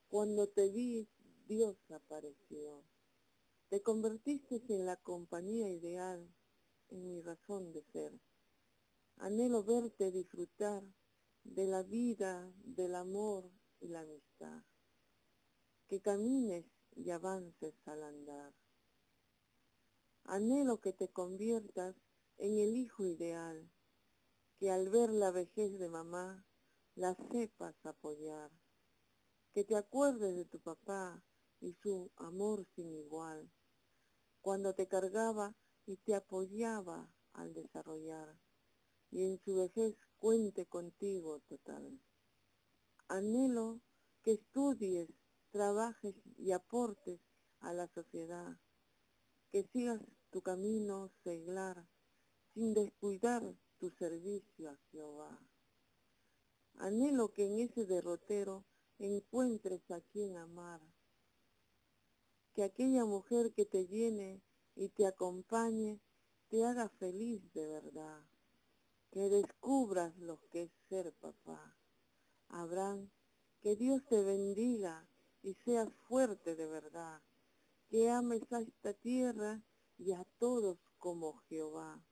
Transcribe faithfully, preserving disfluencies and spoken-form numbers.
Cuando te vi, Dios apareció. Te convertiste en la compañía ideal, en mi razón de ser. Anhelo verte disfrutar de la vida, del amor y la amistad. Que camines y avances al andar. Anhelo que te conviertas en el hijo ideal, que al ver la vejez de mamá, la sepas apoyar. Que te acuerdes de tu papá y su amor sin igual, cuando te cargaba y te apoyaba al desarrollar, y en su vejez cuente contigo total. Anhelo que estudies, trabajes y aportes a la sociedad, que sigas tu camino seglar, sin descuidar tu servicio a Jehová. Anhelo que en ese derrotero encuentres a quien amar, que aquella mujer que te llene y te acompañe te haga feliz de verdad, que descubras lo que es ser papá. Abraham, que Dios te bendiga y seas fuerte de verdad, que ames a esta tierra y a todos como Jehová.